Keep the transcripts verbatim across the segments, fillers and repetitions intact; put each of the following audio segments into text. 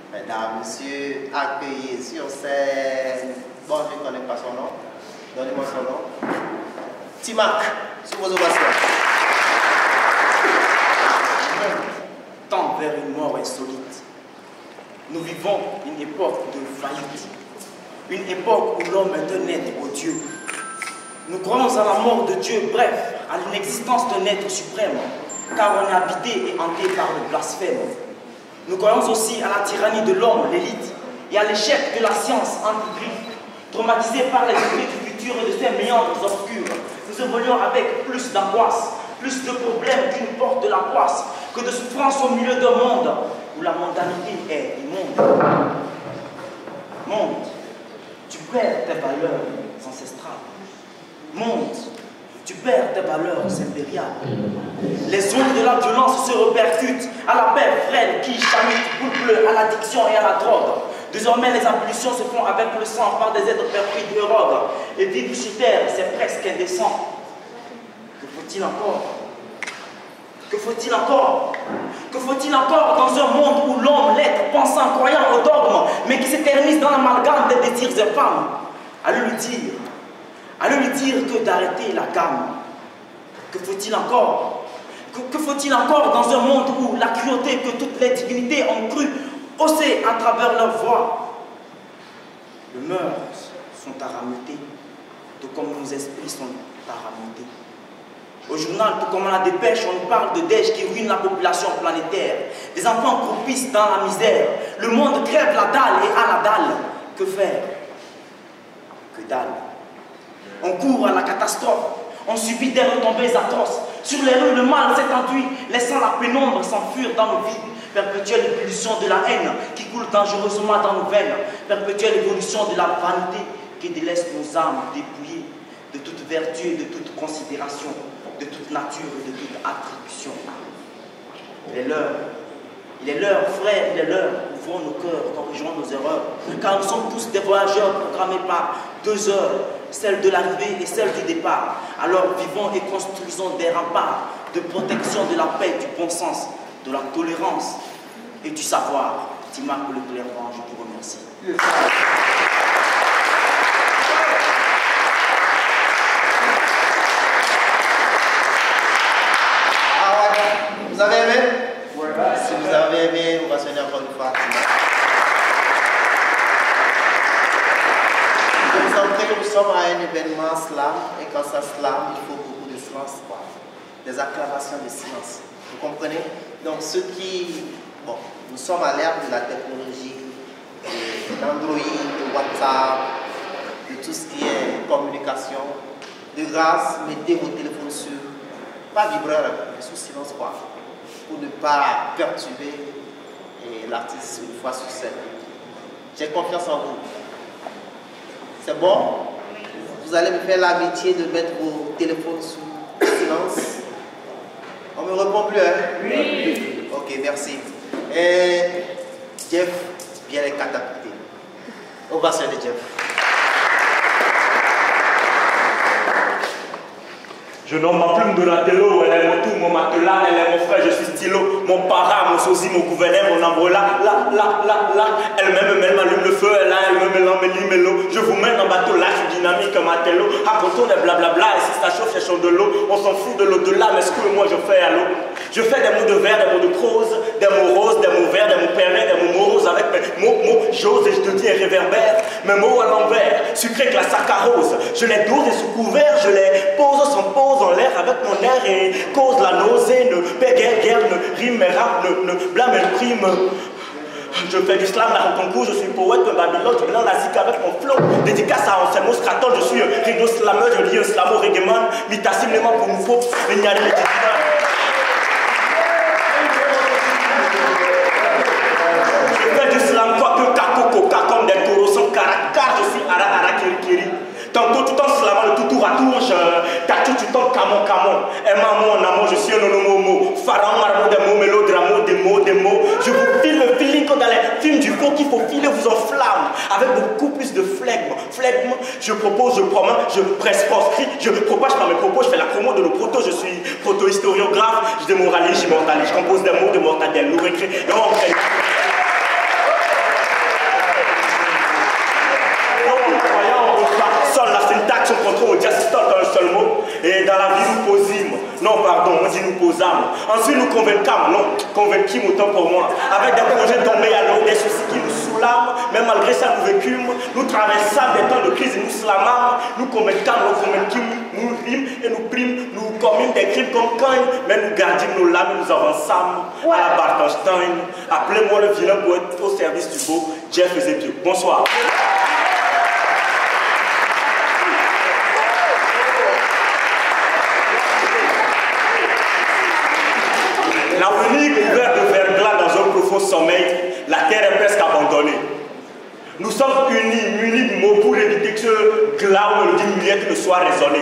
Mesdames, messieurs, accueillis sur scène. Bon, je ne connais pas son nom. Donnez-moi son nom. Timac, sous vos ovations. Tend vers une mort insolite. Nous vivons une époque de faillite. Une époque où l'homme est un être odieux. Nous croyons à la mort de Dieu, bref, à l'inexistence d'un être suprême, car on est habité et hanté par le blasphème. Nous croyons aussi à la tyrannie de l'homme, l'élite, et à l'échec de la science anti-griffe, traumatisés par les idées du futur et de ses méandres obscurs. Nous évoluons avec plus d'angoisse, plus de problèmes qu'une porte de la poisse, que de souffrance au milieu d'un monde où la mondanité est immonde. Monde, tu perds tes valeurs ancestrales. Monde, tu perds tes valeurs impériales. Les ondes de la violence se répercutent à la paix frêle qui chamite, boule bleue, à l'addiction et à la drogue. Désormais, les ablutions se font avec le sang par des êtres perfides de rogue. Et vivre sur terre, c'est presque indécent. Que faut-il encore? Que faut-il encore? Que faut-il encore dans un monde où l'homme, l'être, pensant, croyant au dogme, mais qui s'éternise dans l'amalgame des désirs infâmes? Allez lui dire, allez lui dire que d'arrêter la gamme. Que faut-il encore? Que, que faut-il encore dans un monde où la cruauté que toutes les divinités ont cru hausser à travers leur voix? Les mœurs sont à rameuter, tout comme nos esprits sont à rameuter. Au journal, tout comme à la dépêche, on nous parle de Daesh qui ruine la population planétaire. Des enfants croupissent dans la misère. Le monde crève la dalle et à la dalle. Que faire? Que dalle. On court à la catastrophe. On subit des retombées atroces. Sur les rues, le mal s'est enduit, laissant la pénombre s'enfuir dans nos vies. Perpétuelle ébullition de la haine qui coule dangereusement dans nos veines. Perpétuelle évolution de la vanité qui délaisse nos âmes dépouillées de toute vertu et de toute considération, de toute nature et de toute attribution. Il est l'heure, il est l'heure, frère, il est l'heure, ouvrons nos cœurs, corrigeons nos erreurs, car nous sommes tous des voyageurs programmés par deux heures, celle de l'arrivée et celle du départ. Alors vivons et construisons des remparts de protection de la paix, du bon sens, de la tolérance et du savoir. Timac le clairvoyant, je vous remercie. Vous avez aimé? Ouais. Si vous avez aimé, on va se dire encore une fois. Nous sommes, nous sommes à un événement slam, et quand ça slam, il faut beaucoup de silence, quoi. Des acclamations de silence. Vous comprenez? Donc, ceux qui. Bon, nous sommes à l'ère de la technologie, d'Android, de WhatsApp, de tout ce qui est communication. De grâce, mettez vos téléphones sur. Pas vibreur, mais sous silence, quoi. Pour ne pas perturber l'artiste une fois sur scène. J'ai confiance en vous. C'est bon? Vous allez me faire l'amitié de mettre vos téléphones sous silence. On ne me répond plus, hein? Oui. Ok, merci. Et Jeff vient les catapulter. Ovation de Jeff. Je nomme ma plume Donatello, elle est mon tout, mon matelas, elle est mon frère, je suis stylo, mon para, mon sosie, mon gouvernail, mon umbrella, là, là, là, là, elle-même, elle m'allume le feu, elle a, elle me mélange, me lit l'eau, je vous mène en bateau, là, je suis dynamique comme un télo, racontons des blablabla, et si ça chauffe, cherchons de l'eau, on s'en fout de l'au-delà, mais ce que moi je fais à l'eau, je fais des mots de verre, des mots de prose, des mots roses, des mots verts, des mots perlés, des mots moroses, avec mes mots, mots, j'ose, et je te dis, un réverbère, mes mots à l'envers, sucré que la saccharose, je les dose et sous couvert, je les pose sans pause, en l'air avec mon air et cause la nausée, ne péguère, guerre, ne rime, mais rap, ne, ne blâme, elle prime. Je fais du slam, la concours, je suis poète, un babylone, je mélange la zik avec mon flow. Dédicace à Anselmo Stratton, je suis un rideau slammer, je lis un slamo reggaeman, mitassim, les pour nous faut, il n'y a rien de je fais du slam, quoi que kako, coca, comme des taureaux sans caractère, je suis ara, ara, kiri, kiri. Tantôt tout en slamant le tout tour à tour, je tatu tu t'en camon camon. Aimant mon amour, je suis un onomomo. Pharaon, marmot des mots, mélodramo, des mots, des mots. Je vous file le feeling comme dans les films du faux qu'il faut filer, vous enflamme. Avec beaucoup plus de flegme. Flegme, je propose, je promets, je presse proscrit, je propage par mes propos, je fais la promo de nos protos, je suis proto-historiographe, je démoralise, j'immortalise, je compose des mots de mortadelle, nous récré. aux âmes. Ensuite, nous convainquâmes, non, convainquîmes autant pour moi, avec des projets tombés à l'eau, des soucis qui nous soulament, mais malgré ça, nous vécûmes, nous traversâmes des temps de crise et nous slamâmes, nous convainquâmes, nous convainquîmes, nous rîmes et nous prîmes, nous commîmes des crimes comme Caïn, mais nous gardîmes nos lames et nous avançâmes à la Bartenstein. Appelez-moi le vilain poète au service du beau Jeff Ezekiel. Bonsoir. L'avenir couvert de verglas dans un profond sommeil, la terre est presque abandonnée. Nous sommes unis, munis de mots pour éviter que ce glas ou mélodie muette ne soit raisonné.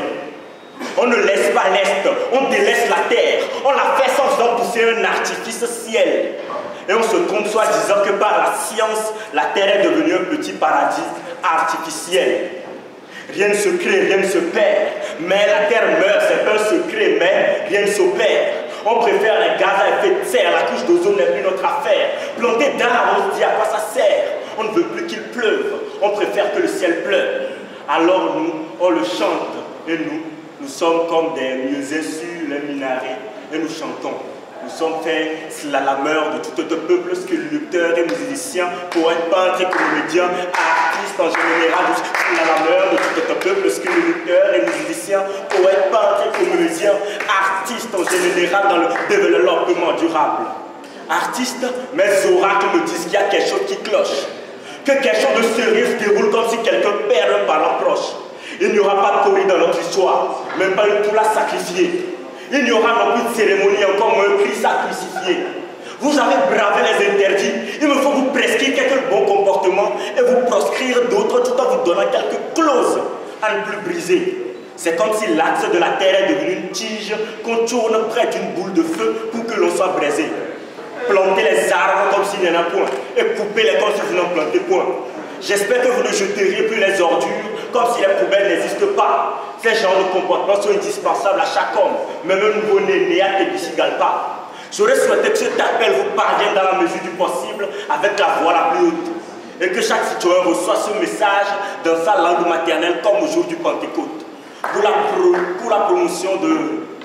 On ne laisse pas l'Est, on délaisse la terre, on la fait sans en pousser un artifice ciel. Et on se trompe soit disant que par la science, la terre est devenue un petit paradis artificiel. Rien ne se crée, rien ne se perd, mais la terre meurt, c'est un secret, mais rien ne s'opère. On préfère les gaz à effet de serre, la couche d'ozone n'est plus notre affaire. Planter d'arbres, on se dit à quoi ça sert. On ne veut plus qu'il pleuve, on préfère que le ciel pleuve. Alors nous, on le chante, et nous, nous sommes comme des muezzins sur les minarets, et nous chantons. Nous sommes faits slalomeurs de tout autre peuple, sculpteurs et musiciens, poètes, peintres et comédiens, artistes en général, slalomeurs de tout autre peuple, sculpteurs et musiciens, poètes, peintres et comédiens, artistes en général dans le développement durable. Artistes, mes oracles me disent qu'il y a quelque chose qui cloche, que quelque chose de sérieux se déroule comme si quelqu'un perd un ballon proche. Il n'y aura pas de corrida dans notre histoire, même pas une poule à sacrifier. Il n'y aura non plus de cérémonie, encore moins un Christ à crucifier. Vous avez bravé les interdits, il me faut vous prescrire quelques bons comportements et vous proscrire d'autres tout en vous donnant quelques clauses à ne plus briser. C'est comme si l'axe de la terre est devenu une tige qu'on tourne près d'une boule de feu pour que l'on soit braisé. Planter les arbres comme s'il n'y en a point et couper les comme si vous n'en plantez point. J'espère que vous ne jeteriez plus les ordures comme si les poubelles n'existent pas. Ces genres de comportements sont indispensables à chaque homme, même un nouveau-né né à Tégucigalpa. J'aurais souhaité que cet appel vous parvienne dans la mesure du possible avec la voix la plus haute et que chaque citoyen reçoive ce message dans sa langue maternelle comme au jour du Pentecôte. Pour la, pro, pour la promotion de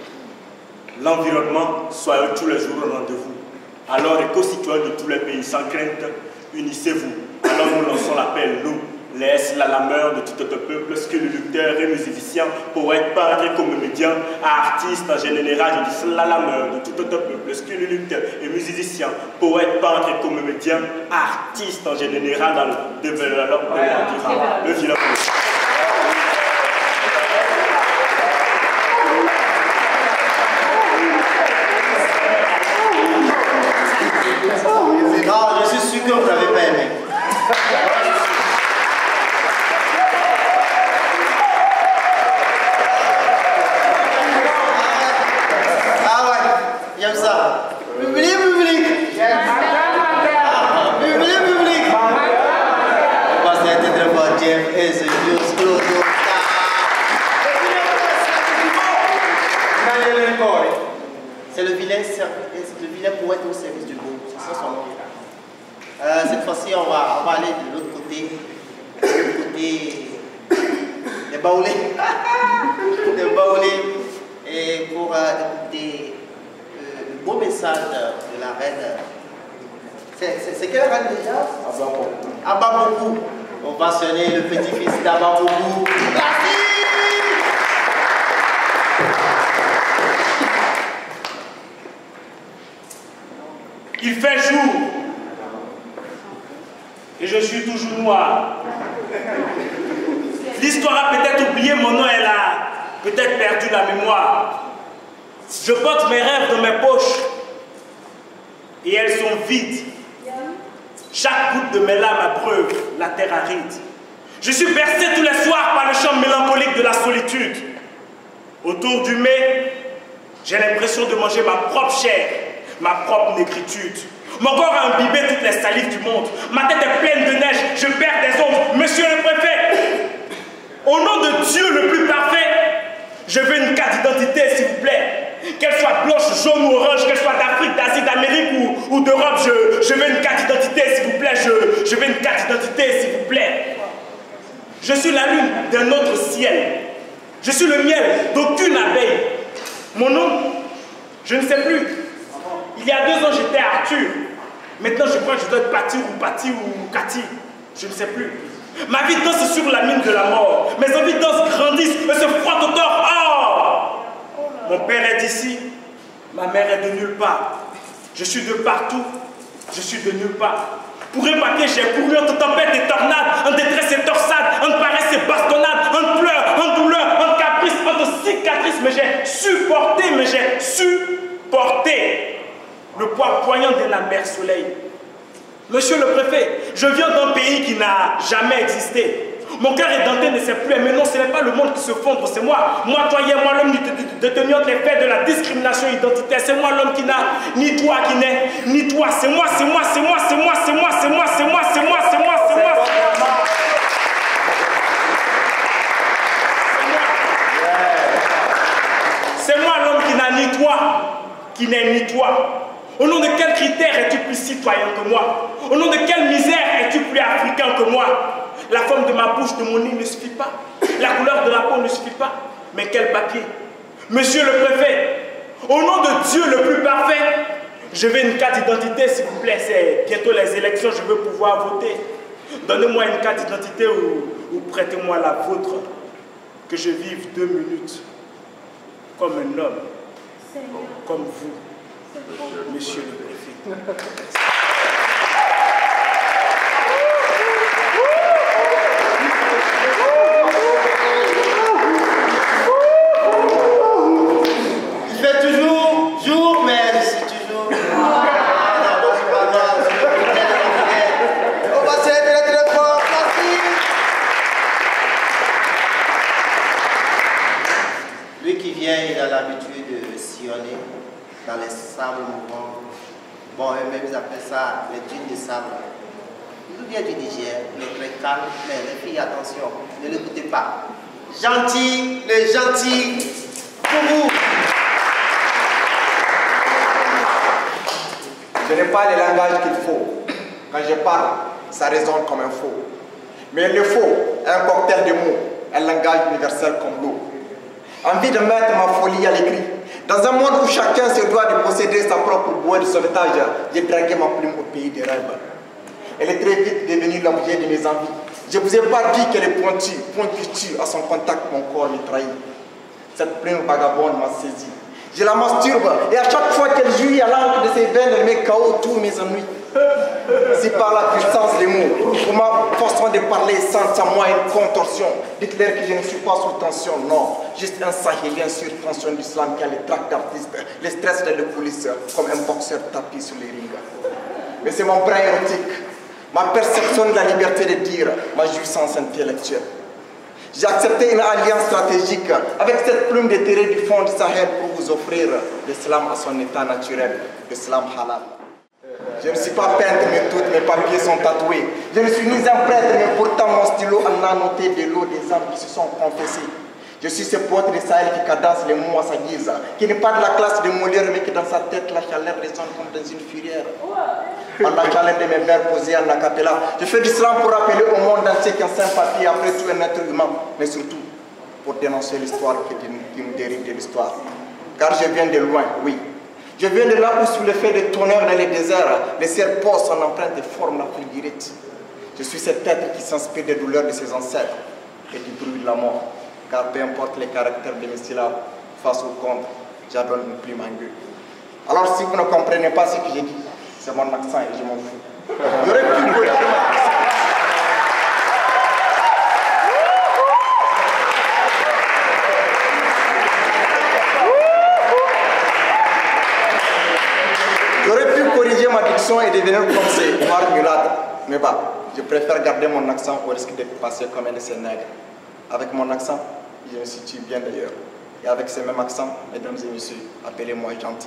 l'environnement, soyez tous les jours au rendez-vous. Alors, éco-citoyens de tous les pays, sans crainte, unissez-vous. Alors nous lançons l'appel, nous, les slalomeurs de tout autre peuple, sculpteurs et musiciens, poètes, peintres et comédiens, artistes en général, je dis slalomeurs de tout autre peuple, sculpteurs et musiciens, poètes, peintres et comédiens, artistes en général dans le développement durable. Le vilain. Non, je suis sûr que vous n'avez pas aimé. Ah ouais, j'aime ça. Public, public. Ah, public, public. On passe à être très fort, Jeff et ce Dieu. C'est le vilain, le vilain poète au service du beau. C'est ça son nom. Euh, cette fois-ci, on va, on va aller de l'autre côté, de l'autre côté des baoulés, des baoulés, et pour euh, écouter euh, le beau message de la reine. C'est quelle reine déjà? Ababoubou. On va sonner le petit-fils d'Ababoubou. Merci. Il fait jour et je suis toujours noir. L'histoire a peut-être oublié mon nom, elle a peut-être perdu la mémoire. Je porte mes rêves dans mes poches et elles sont vides. Chaque goutte de mes larmes abreuve la terre aride. Je suis bercé tous les soirs par le chant mélancolique de la solitude. Autour du mets, j'ai l'impression de manger ma propre chair, ma propre négritude. Mon corps a imbibé toutes les salives du monde. Ma tête est pleine de neige, je perds des ondes. Monsieur le préfet, au nom de Dieu le plus parfait, je veux une carte d'identité, s'il vous plaît. Qu'elle soit blanche, jaune ou orange, qu'elle soit d'Afrique, d'Asie, d'Amérique ou, ou d'Europe, je, je veux une carte d'identité, s'il vous plaît. Je, je veux une carte d'identité, s'il vous plaît. Je suis la lune d'un autre ciel. Je suis le miel d'aucune abeille. Mon nom, Je ne sais plus. Il y a deux ans, j'étais Arthur. Maintenant, je crois que je dois être Patir ou Pati ou Cathy. Je ne sais plus. Ma vie danse sur la mine de la mort. Mes envies dansent, grandissent et se frottent au tort. Oh! Mon père est d'ici. Ma mère est de nulle part. Je suis de partout. Je suis de nulle part. Pour un papier, j'ai couru entre tempêtes et tornades, en détresse et torsades, en paresse et bastonnades, en pleurs, en douleur, en caprice, en cicatrices. Mais j'ai supporté, mais j'ai supporté le poids poignant d'un amer soleil. Monsieur le préfet, je viens d'un pays qui n'a jamais existé. Mon cœur édenté ne sait plus aimer. Non, ce n'est pas le monde qui se fondre, c'est moi. Moi, toi et moi, l'homme détenu entre les faits de la discrimination identitaire. C'est moi l'homme qui n'a ni toi qui n'est, ni toi. C'est moi, c'est moi, c'est moi, c'est moi, c'est moi, c'est moi, c'est moi, c'est moi, c'est moi, c'est moi. C'est moi l'homme qui n'a ni toi, qui n'est ni toi. Au nom de quels critères es-tu plus citoyen que moi? Au nom de quelle misère es-tu plus africain que moi? La forme de ma bouche, de mon nez ne suffit pas. La couleur de la peau ne suffit pas. Mais quel papier? Monsieur le préfet, au nom de Dieu le plus parfait, je veux une carte d'identité, s'il vous plaît. C'est bientôt les élections, je veux pouvoir voter. Donnez-moi une carte d'identité ou, ou prêtez-moi la vôtre. Que je vive deux minutes comme un homme, comme vous, monsieur le préfet. Il fait toujours jour, mais je suis toujours. On va se lever très fort, merci. Lui qui vient, il a l'habitude de sillonner dans les sables mouvants. Bon, eux-mêmes, ils appellent ça les dunes de sable. Il vient du Niger, il est très calme, mais les filles, attention, ne l'écoutez pas. Gentil, les gentils, pour vous. Je n'ai pas le langage qu'il faut. Quand je parle, ça résonne comme un faux. Mais le faux est un cocktail de mots, un langage universel comme l'eau. Envie de mettre ma folie à l'écrit. Dans un monde où chacun se doit de posséder sa propre bouée de sauvetage, j'ai dragué ma plume au pays des rêves. Elle est très vite devenue l'objet de mes envies. Je ne vous ai pas dit qu'elle est pointue, pointue à son contact, mon corps me trahit. Cette plume vagabonde m'a saisi. Je la masturbe et à chaque fois qu'elle jouit à l'encre de ses veines, elle met K O tous mes ennuis. C'est par la puissance des mots, pour ma façon de parler sans à moi une contorsion. Dites-leur que je ne suis pas sous tension, non. Juste un sahélien sur tension d'islam qui a les tracts d'artistes, les stress de la police, comme un boxeur tapis sur les rings. Mais c'est mon brin érotique, ma perception de la liberté de dire, ma jouissance intellectuelle. J'ai accepté une alliance stratégique avec cette plume déterrée du fond du Sahel pour vous offrir l'islam à son état naturel, l'islam halal. Je ne suis pas peintre, mais tous mes papiers sont tatoués. Je ne suis ni un prêtre, mais pourtant mon stylo en a noté de l'eau des âmes qui se sont confessés. Je suis ce poète de Sahel qui cadence les mots à sa guise, qui n'est pas de la classe de Molière, mais qui dans sa tête la chaleur résonne comme dans une furière. Par la chaleur de mes vers posés en acapella, je fais du slam pour rappeler au monde entier qu'un sympathie après tout un être humain, mais surtout pour dénoncer l'histoire qui, qui nous dérive de l'histoire. Car je viens de loin, oui. Je viens de là où, sous l'effet de tonnerre dans les déserts, les serres posent son empreinte et forment la fulgurite. Je suis cet être qui s'inspire des douleurs de ses ancêtres et du bruit de la mort. Car peu importe les caractères de mes syllabes, face au contre, j'adonne une plume en gueule. Alors si vous ne comprenez pas ce que j'ai dit, c'est mon accent et je m'en fous. J'aurais pu corriger mon accent. J'aurais pu corriger ma diction et devenir comme ces noirs mulâtres. Mais bah, je préfère garder mon accent au risque d'être passé comme un de ces nègres. Avec mon accent, je me situe bien d'ailleurs. Et avec ce même accent, mesdames et messieurs, appelez-moi gentil.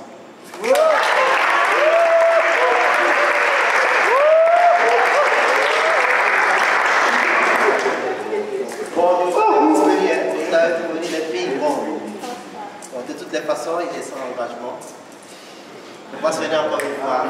Bon, vous avez tout les filles, bon. Bon, de toutes les façons, il est sans engagement. On va se venir encore une fois.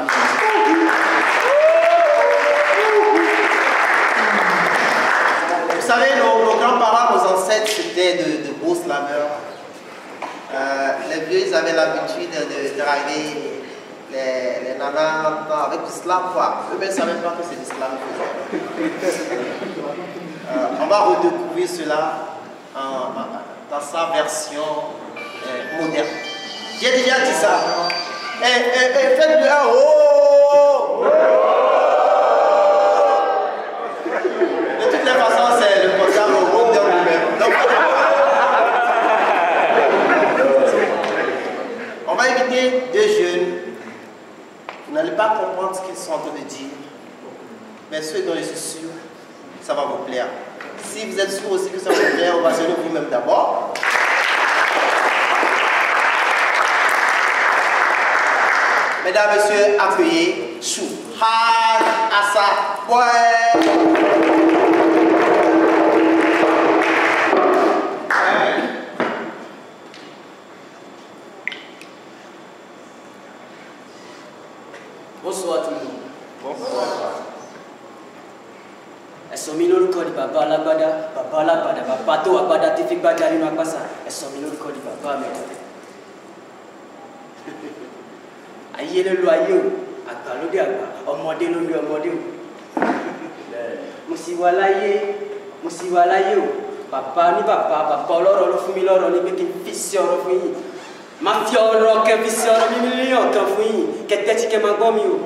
Vous savez, nos, nos grands-parents, nos ancêtres, c'était de, de beaux slameurs. Euh, les vieux, ils avaient l'habitude de draguer les, les nanas avec l'islam, quoi. Eux-mêmes ne savaient pas que c'est l'islam. euh, on va redécouvrir cela en, en, dans sa version euh, moderne. J'ai déjà dit ça. Et, et, et faites-le un oh! De toutes les façons, c'est le programme moderne lui-même. Donc, on va inviter deux jeunes. Vous n'allez pas comprendre ce qu'ils sont en train de dire, mais ceux dont je suis sûr, ça va vous plaire. Si vous êtes sûr aussi que ça va vous plaire, on va se le vous-même d'abord. Mesdames, Messieurs, accueillez Chou. Hal Assa. Ouais. Bonsoir tout le monde. Bonsoir. Elles sont mises le code, papa la bada, papa la bada, papa to abada, tifik bada, lino pasa. Elles sont mises le code, papa mais. Aïe le loyer, akalo de agba, ọmọdé ló lé ọmọdé o. Mo sì wà láyé, mo sì wà láyé o. Papa ní papa, papa ọlọ́rọ̀ ló fún mi lọ́rọ̀ ní pé kí n fi sí ọ̀rọ̀ fún yín. Má fi ọ̀rọ̀ kẹ́ fi sí ọ̀rọ̀ mímí ní ọ̀kan fún yín. Kẹ̀tẹ́ tí kẹ́ máa gbọ́ mi o.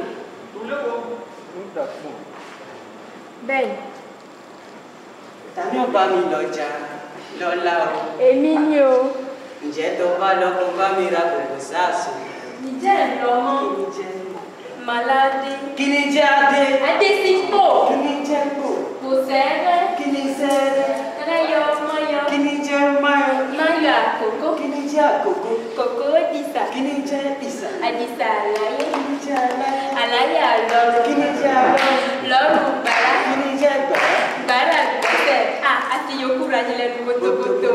Bẹ́ẹ̀ni. Tàbí ọba mi lọ́jà lọ́la o. Èmi ni o. Ǹjẹ́ tó bá lọ kó bá mi ra kòkò sáàsù? Ǹjẹ́ ìlọmọ? Kí ni jẹ́? Màládé. Kí ni jẹ́ adé? Adé ti pò. Kí ni jẹ́ pò? Kò sẹ́rẹ́. Kí ni sẹ́rẹ́? Ẹlẹ́yọ mọ́yọ. Kí ni jẹ́ máyọ̀? Máyọ̀ àkókò. Kí ni jẹ́ àkókò? Kòkó dìsà. Kí ni jẹ́ ìsà? Àdìsà àlàyé. Kí ni jẹ́ aláyé? Àlàyé àlọ́rọ̀. Kí ni jẹ́ aláyé? Lọ́rùn gbàrà. Kí ni jẹ́ gbàrà? Gbàrà gbẹ̀sẹ̀. À àti yòókù ra yín lẹ́nu gbótógbótó.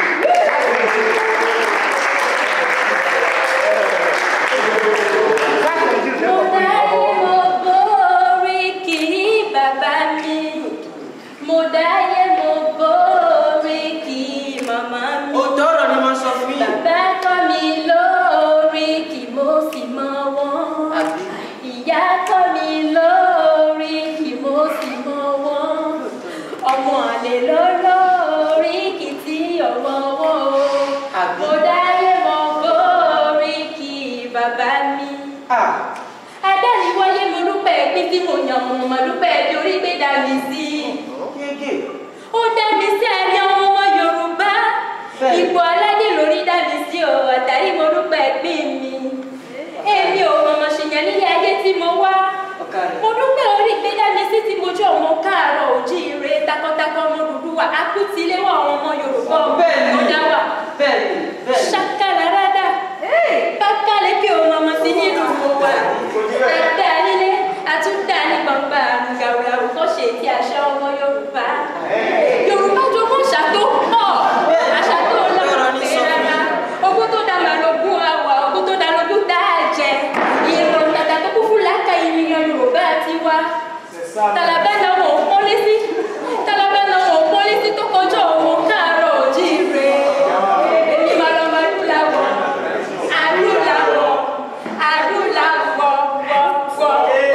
Mo dáyé mo borí kì í bàbá mi. Mo dáyé mo borí kì í màmá mi. Òtọ́rọ̀ ni wọ́n sọ fún yín. Bàbá kọ́ mi lórí kì mo sì mọ wọ́n. Àbí? Ìyá kọ́ mi lórí kì mo sì mọ wọ́n. Ọmọ àlè ló lórí kì tí ọmọ wọ́n o. Àbí? Mo dáyé mo borí kì í bàbá mi. Ah. Adániwáyé mo dúpẹ́ pé tí mo yàn mọ̀ mọ̀ dúpẹ́ torí pé dá mi sí. Gégé. Ó dá mi sí ẹni ọmọ ọmọ Yorùbá. Bẹ́ẹ̀. Ipò aládé lórí dá mi sí o, àtàrí mo dúpẹ́ pé mi. Èmi ò mọ̀mọ̀ ṣèyàn nílé ayé tí mo wá. Ọ̀kàrẹ̀. Mo dúpẹ́ orí pé dá mi sí tí mo jẹ́ ọmọ káàárọ̀ òjíire takọ́takọ́ ọmọ Odùduwà akútiléwọ̀ àwọn ọmọ Yorùbá Bẹ́ẹ̀ni. ó dá wà. Bẹ́ẹ̀ni. Bẹ́ẹ̀ni. Ṣàkàrà rádà. Bákàlẹ́ kí o mọ̀mọ́ sí nínú wa. Àdá nílé, àtúndà ní gbọ̀ngbà àrùngàwùràwù kọ́ ṣe ti àṣà ọmọ Yorùbá. Yorùbá jogún àṣà tó pọ̀. Àṣà tó lọ́rọ̀ pé rárá. Ogún tó dá màá lógún àwà, ogún tó dá lógún tá a jẹ. Ìrọ̀ tàtà tó kún fún láka ìrìnà Yorùbá ti wá. Tàlàbẹ́ náà wọ̀ ó pọ́nlé sí. Tàlàbẹ́ náà wọ̀ ó pọ́nlé sí tó kọjọ́ òun káàárọ̀ òjíire. Èmi máa lọ máa dúlà wọ̀. Adúláwọ̀, adúláwọ̀, wọ̀, wọ̀.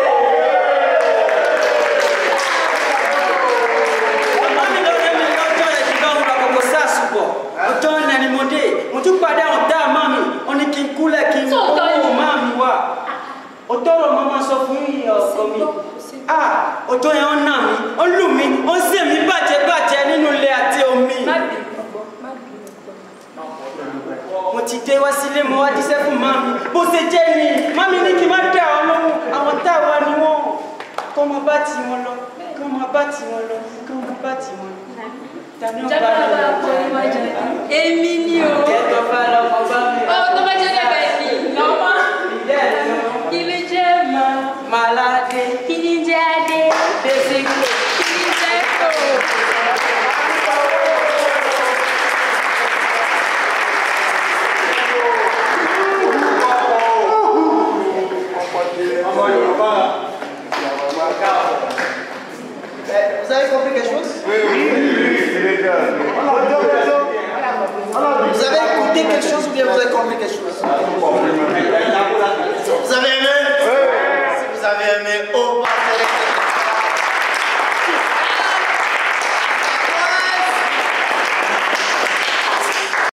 Ọmọ mi lọ́dẹ mi lọ́jọ́ ẹ̀ ṣùgbọ́n mo ra kòkò sáàsù bọ̀. Ọjọ́ náà ni mo dé. Mo tún padà hàn dá àmọ́ mi. Ó ní kí n kúlẹ̀ kí n Sóòótọ́ ni. kó máa mi wá. Òtọ́rọ̀ mo máa sọ fún yín ọkọ mi. Ah! Òtọ́ yẹn ń nà mí, ó lù mí, ó ń sè mí bàjẹ́ bàjẹ́ nínú ilé àti omi. Má bínú gbọ́, má bínú gbọ́. Mo ti dé wá sílé mo wá jíṣẹ́ fún mami. Bó ṣe jẹ́ ni, mami ní kí n má dá ọ lóhùn. Àwọn táwa ni wọ́n. Kọ́ máa bá ti wọn lọ, kọ́ máa bá ti wọn lọ, kọ́ máa bá ti wọn lọ. Tani ó bá Jábọ̀ lọ bá lọ kọ́ ní wájú ẹ̀. Èmi ni o. Kẹ́tọ̀ bá lọ kọ́ bá mi. Ọ tó bá jẹ́ lẹ́bẹ̀ẹ́ ni lọ́mọ. Ìyá ẹ̀ lọ. Kí ló jẹ́ mọ́? Màládé. Kí ni jẹ́ adé? Désìkò. Kí ni jẹ́ kò? Vous avez compris quelque chose? Oui, oui, oui, oui, c'est déjà. Vous avez écouté quelque chose ou bien vous avez avez compris quelque chose? Compris.